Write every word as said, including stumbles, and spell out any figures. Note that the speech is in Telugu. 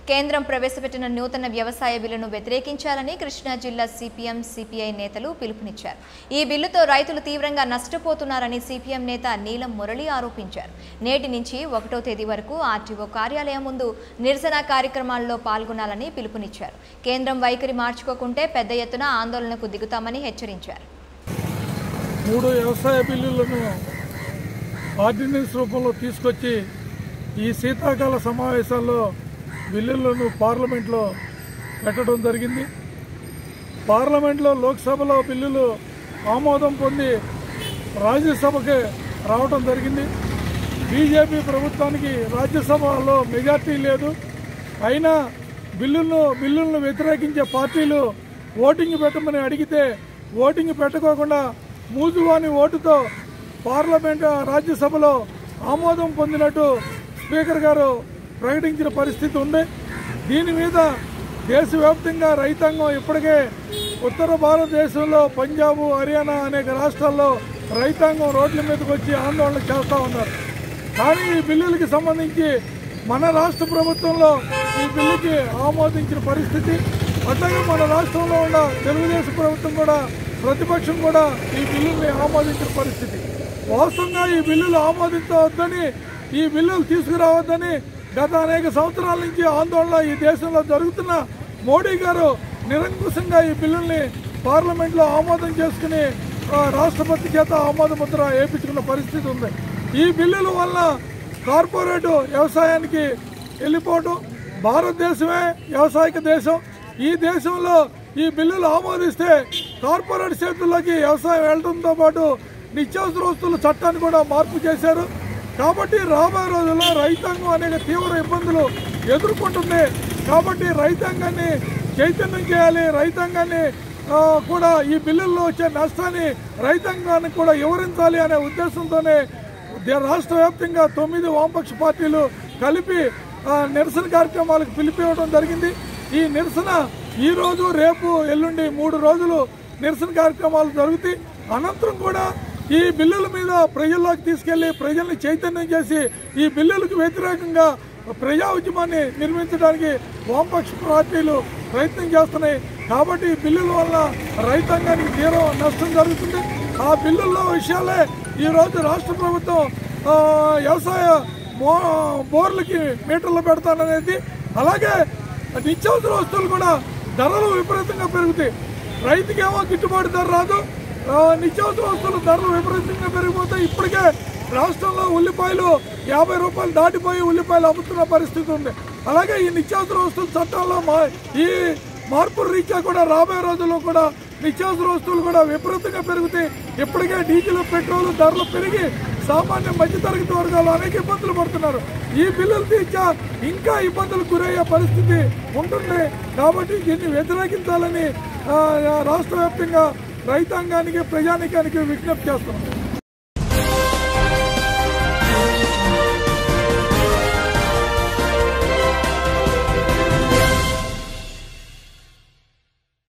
కేంద్రం ప్రవేశపెట్టిన నూతన వ్యవసాయ బిల్లును వ్యతిరేకించాలని కృష్ణా జిల్లా సిపిఎం సిపిఐ నేతలు పిలుపునిచ్చారు. ఈ బిల్లుతో రైతులు తీవ్రంగా నష్టపోతున్నారని సిపిఎం నేత నీలం మురళి ఆరోపించారు. నేటి నుంచి ఒకటో తేదీ వరకు ఆర్టీఓ కార్యాలయం ముందు నిరసన కార్యక్రమాల్లో పాల్గొనాలని పిలుపునిచ్చారు. కేంద్రం వైఖరి మార్చుకోకుంటే పెద్ద ఎత్తున ఆందోళనకు దిగుతామని హెచ్చరించారు. మూడు వ్యవసాయ బిల్లులను ఆర్డినెన్స్ రూపంలో తీసుకొచ్చి ఈ శీతాకాల సమావేశాల్లో బిల్లులను పార్లమెంట్లో పెట్టడం జరిగింది. పార్లమెంట్లో లోక్సభలో బిల్లులు ఆమోదం పొంది రాజ్యసభకి రావడం జరిగింది. బీజేపీ ప్రభుత్వానికి రాజ్యసభలో మెజార్టీ లేదు. అయినా బిల్లులను బిల్లులను వ్యతిరేకించే పార్టీలు ఓటింగ్ పెట్టమని అడిగితే ఓటింగ్ పెట్టుకోకుండా మూజువాని ఓటుతో పార్లమెంట్ రాజ్యసభలో ఆమోదం పొందినట్టు స్పీకర్ గారు ప్రకటించిన పరిస్థితి ఉంది. దీని మీద దేశవ్యాప్తంగా రైతాంగం ఇప్పటికే ఉత్తర భారతదేశంలో పంజాబ్, హర్యానా అనేక రాష్ట్రాల్లో రైతాంగం రోడ్ల మీదకి వచ్చి ఆందోళన చేస్తూ ఉన్నారు. కానీ ఈ బిల్లులకి సంబంధించి మన రాష్ట్ర ప్రభుత్వంలో ఈ బిల్లుకి ఆమోదించిన పరిస్థితి. అట్లాగే మన రాష్ట్రంలో ఉన్న తెలుగుదేశం ప్రభుత్వం కూడా ప్రతిపక్షం కూడా ఈ బిల్లుల్ని ఆమోదించిన పరిస్థితి. వాస్తవంగా ఈ బిల్లులు ఆమోదించవద్దని, ఈ బిల్లులు తీసుకురావద్దని గత అనేక సంవత్సరాల నుంచి ఆందోళన ఈ దేశంలో జరుగుతున్న మోడీ గారు నిరంకుశంగా ఈ బిల్లుల్ని పార్లమెంట్లో ఆమోదం చేసుకుని రాష్ట్రపతి చేత ఆమోద ముద్ర వేయించుకున్న పరిస్థితి ఉంది. ఈ బిల్లుల వల్ల కార్పొరేట్ వ్యవసాయానికి వెళ్ళిపోవటం, భారతదేశమే వ్యవసాయక దేశం. ఈ దేశంలో ఈ బిల్లులు ఆమోదిస్తే కార్పొరేట్ చేతుల్లోకి వ్యవసాయం వెళ్లడంతో పాటు నిత్యావసర వస్తువుల చట్టాన్ని కూడా మార్పు చేశారు. కాబట్టి రాబోయే రోజుల్లో రైతాంగం అనేక తీవ్ర ఇబ్బందులు ఎదుర్కొంటుంది. కాబట్టి రైతాంగాన్ని చైతన్యం చేయాలి, రైతాంగాన్ని కూడా ఈ బిల్లుల్లో వచ్చే నష్టాన్ని రైతాంగానికి కూడా వివరించాలి అనే ఉద్దేశంతోనే రాష్ట్ర వ్యాప్తంగా తొమ్మిది వామపక్ష పార్టీలు కలిపి నిరసన కార్యక్రమాలకు పిలిపివ్వడం జరిగింది. ఈ నిరసన ఈ రోజు, రేపు, ఎల్లుండి మూడు రోజులు నిరసన కార్యక్రమాలు జరుగుతాయి. అనంతరం కూడా ఈ బిల్లుల మీద ప్రజల్లోకి తీసుకెళ్లి ప్రజల్ని చైతన్యం చేసి ఈ బిల్లులకు వ్యతిరేకంగా ప్రజా ఉద్యమాన్ని నిర్మించడానికి వామపక్ష పార్టీలు ప్రయత్నం చేస్తున్నాయి. కాబట్టి ఈ బిల్లుల వల్ల రైతాంగానికి తీవ్ర నష్టం జరుగుతుంది. ఆ బిల్లుల్లో విషయాలే ఈరోజు రాష్ట్ర ప్రభుత్వం వ్యవసాయ బోర్లకి మీటర్లు పెడతాననేది, అలాగే నిత్యావసర వస్తువులు కూడా ధరలు విపరీతంగా పెరుగుతాయి. రైతుకేమో గిట్టుబాటు ధర రాదు, నిత్యావసర వస్తువుల ధరలు విపరీతంగా పెరిగిపోతాయి. ఇప్పటికే రాష్ట్రంలో ఉల్లిపాయలు యాభై రూపాయలు దాటిపోయి ఉల్లిపాయలు అమ్ముతున్న పరిస్థితి ఉంది. అలాగే ఈ నిత్యావసర వస్తువుల చట్టాల్లో మా ఈ మార్పుల రీత్యా కూడా రాబోయే రోజుల్లో కూడా నిత్యావసర వస్తువులు కూడా విపరీతంగా పెరుగుతాయి. ఇప్పటికే డీజిల్, పెట్రోల్ ధరలు పెరిగి సామాన్య మధ్యతరగతి వర్గాలు అనేక ఇబ్బందులు పడుతున్నారు. ఈ బిల్లులు తీర్చా ఇంకా ఇబ్బందులకు గురయ్యే పరిస్థితి ఉంటుంది. కాబట్టి దీన్ని వ్యతిరేకించాలని రాష్ట్ర వ్యాప్తంగా రైతాంగానికి, ప్రజానీకానికి విజ్ఞప్తి చేస్తున్నాం.